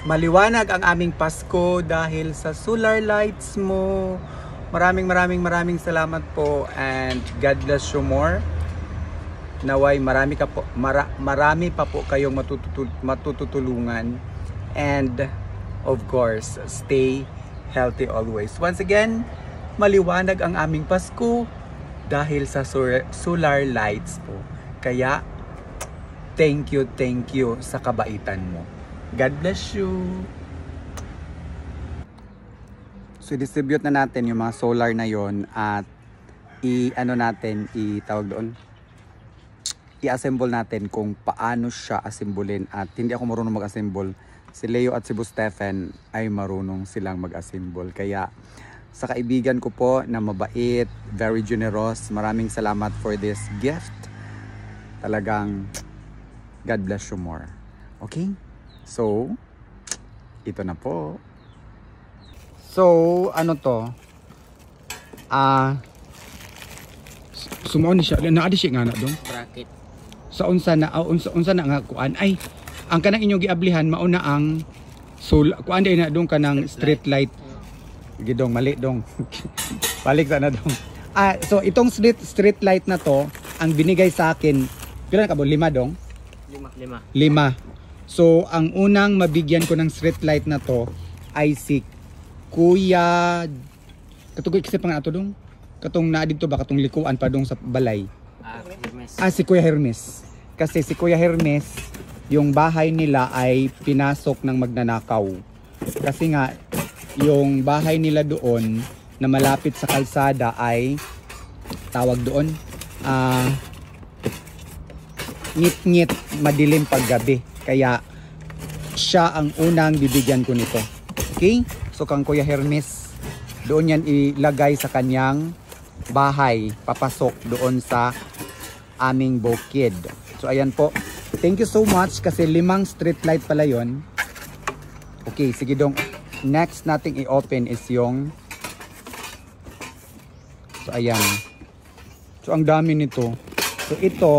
Maliwanag ang aming Pasko dahil sa solar lights mo. Maraming salamat po and God bless you more. Naway marami pa po kayong matutulungan and of course stay healthy always. Once again, maliwanag ang aming Pasko dahil sa solar lights po. Kaya thank you sa kabaitan mo. God bless you. So distribute na natin yung mga solar na yon at itawag doon. I-assemble natin kung paano siya assemblin at hindi ako marunong mag-assemble. Si Leo at si Stephen ay marunong silang mag-assemble. Kaya sa kaibigan ko po na mabait, very generous, maraming salamat for this gift. Talagang God bless you more. Okay? So, ito na po. So, ano to? Sumaon ni siya. Naadi siya nga na dong? Bracket. Sa unsa na nga kuan ay ang kanang inyong giablihan mauna ang kuan day na dong kanang street light. Gidong mali dong. Balik na dong. So itong street light na to ang binigay sa akin. Pila na ka ba? 5 dong? 5. So ang unang mabigyan ko ng street light na to ay si Kuya katong ikisip nga ato dong. Katong naa dito ba katong likuan pa dong sa balay. Si Kuya Hermes. Kasi si Kuya Hermes, yung bahay nila ay pinasok ng magnanakaw. Kasi nga, yung bahay nila doon na malapit sa kalsada ay tawag doon, ngit-ngit, madilim paggabi. Kaya, siya ang unang bibigyan ko nito. Okay? So, kang Kuya Hermes, doon yan ilagay sa kanyang bahay, papasok doon sa aming bukid. So ayan po, thank you so much kasi 5 street light pala yon. Okay, sige dong, next nating i-open is yung so ayan, so ang dami nito. So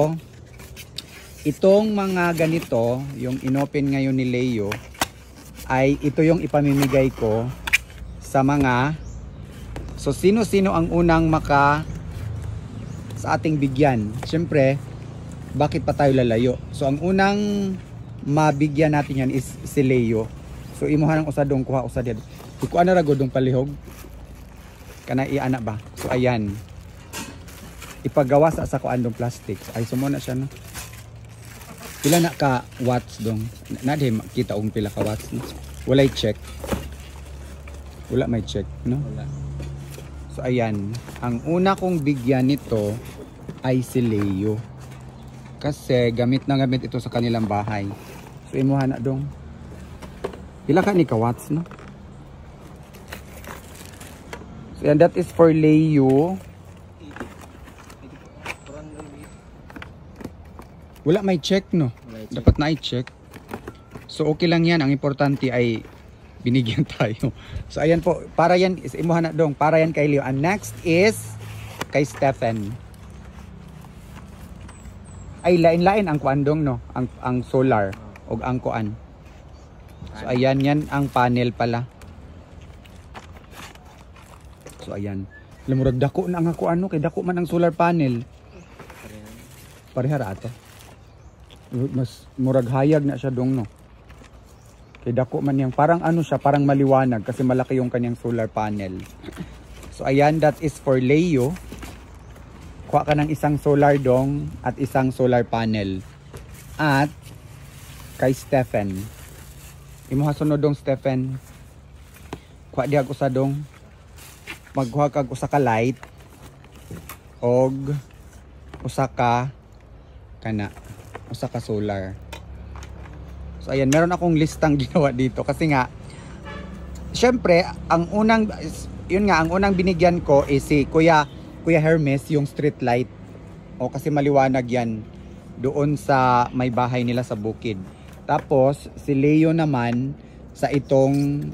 itong mga ganito, yung inopen ngayon ni Leo ay ito yung ipamimigay ko sa mga, so sino-sino ang unang sa ating bigyan. Siyempre, bakit pa tayo lalayo? So ang unang mabigyan natin yan is si Leo. So imuha ng usadong kuha usad yan. Ikuha na ragodong palihog. Kana iana ba? So ayan. Ipagawa sa kuan dong plastic. Ay sumo na siya no. Pila na ka watts dong? Nadhe makita og pila ka watts no. Walay check. Wala may check no. Wala. So ayan, ang una kong bigyan nito ay si Leo. Kasi gamit ito sa kanilang bahay. So imuha na dong. Pila ka ni ka watts no? So and that is for Leo. Wala may check no? Dapat na i-check. So okay lang yan, ang importante ay binigyan tayo. So ayan po, para yan imuha na dong, para yan kay Leo. And next is kay Stephen. Ay lain-lain ang kuan dong no, ang solar og ang kuan. So ayan yan ang panel pala. So ayan. Lamurag dako na ang kuan no, kay dako man ang solar panel. Pareha ra ato. Mas murag hayag na siya dong no. Kay dako man yang parang ano siya, parang maliwanag kasi malaki yung kanyang solar panel. So ayan, that is for Leo. Kuha ka ng isang solar dong at isang solar panel. At kay Stephen. Imuha sunod dong Stephen. Kuha diha usa dong. Magkuha kag usa ka light og usa ka solar. So ayan, meron akong listang ginawa dito kasi nga syempre ang unang binigyan ko is si Kuya Hermes, yung street light. O kasi maliwanag yan doon sa may bahay nila sa bukid. Tapos si Leo naman sa itong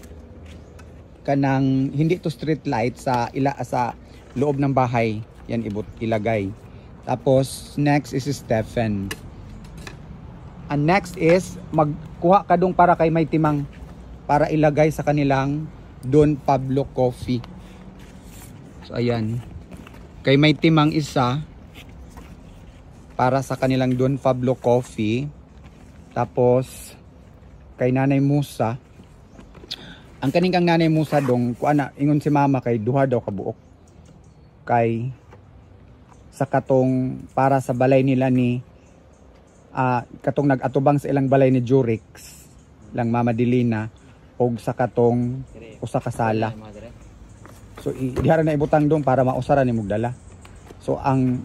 kanang hindi to street light sa loob ng bahay yan ilagay. Tapos next is si Stephen. And next is magkuha ka dong para kay may timang para ilagay sa kanilang Don Pablo Coffee. So ayan. Kay may timang isa para sa kanilang Don Pablo Coffee. Tapos kay Nanay Musa. Ang kaning kang Nanay Musa dong kuana ingon si mama kay duha daw kabuok. Kay sa katong para sa balay nila ni katong nag-atubang sa ilang balay ni Jurix lang Mama Dilina og sa katong usa ka sala. So dihara na ibutang dong para mausara ni mugdala. So ang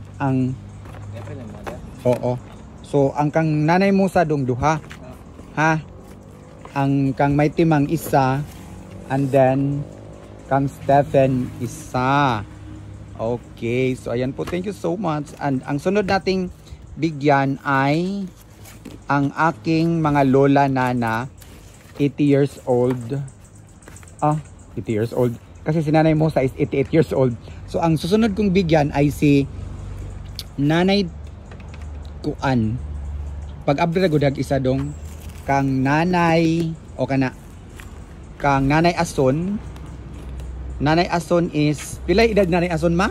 oo. So ang kang Nanay Musa dong duha. Ha? Ang kang may timang isa and then kang Stephen isa. Okay, so ayan po, thank you so much. And ang sunod nating bigyan ay ang aking mga lola nana 80 years old. 80 years old. Kasi si Nanay Musa is 88 years old. So ang susunod kong bigyan ay si Nanay Kuan. Pag abra gudag isa dong kang Nanay o kana kang Nanay Ason. Nanay Ason is pila edad Nanay Ason ma?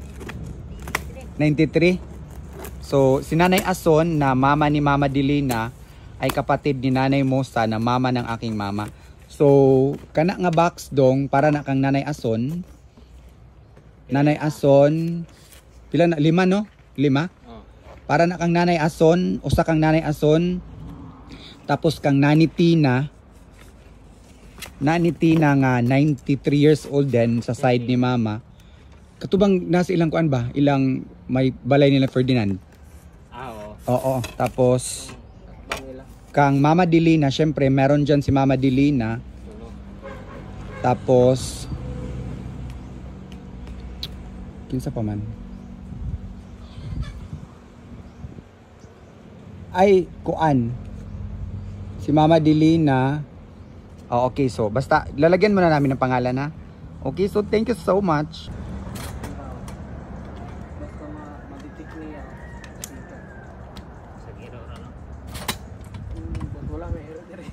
93. So si Nanay Ason na mama ni Mama Dilina ay kapatid ni Nanay Musa na mama ng aking mama. So kana nga box dong para na kang Nanay Ason. Nanay Ason pila na 5 no? 5. Para na kang Nanay Ason, usa kang Nanay Ason. Tapos kang Nani Tina nga 93 years old din sa side ni mama. Katubang nasa ilang kuan ba? Ilang may balay nila Ferdinand. Oo. Oo. Tapos kang Mama Dilina, syempre meron dyan si Mama Dilina. Tapos kinsa pa man? Ay kuan. Si Mama Dilina. Oh, okay, so basta lalagyan muna namin ng pangalan na. Okay, so thank you so much. Basta ma-detect niya sa giro na no. Wala may error dire.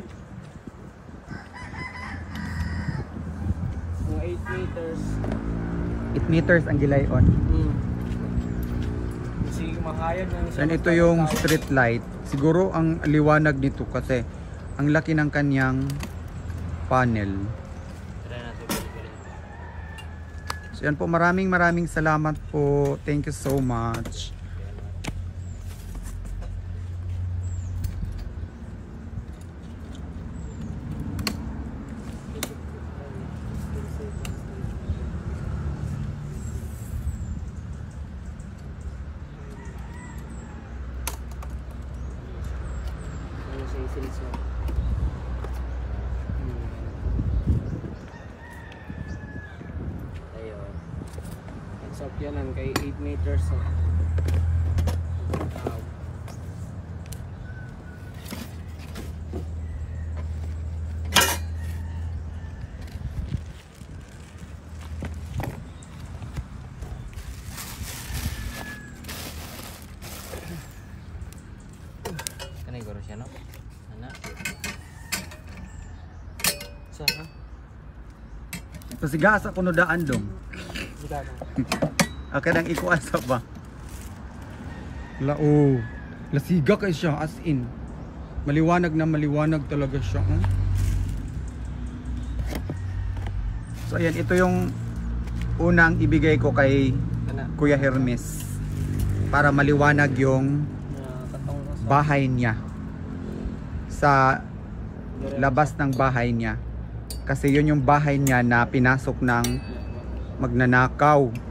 Mga 8 meters. 8 meters ang gilayon. Kasi mahayag na And ito yung street light. Siguro ang liwanag nito kasi ang laki ng kanyang panel. So yan po, maraming salamat po. Thank you so much. Ayun. Ang sakyanan kay 8 meters. Kanay goro siya no? Ana. Sa Pasigasa kuno daan dong. Okay nang ikuan sa ba? Lao. Lasiga kay siya as in. Maliwanag na maliwanag talaga siya. So ayan, ito yung unang ibigay ko kay Kuya Hermes para maliwanag yung bahay niya sa labas ng bahay niya. Kasi yun yung bahay niya na pinasok ng magnanakaw.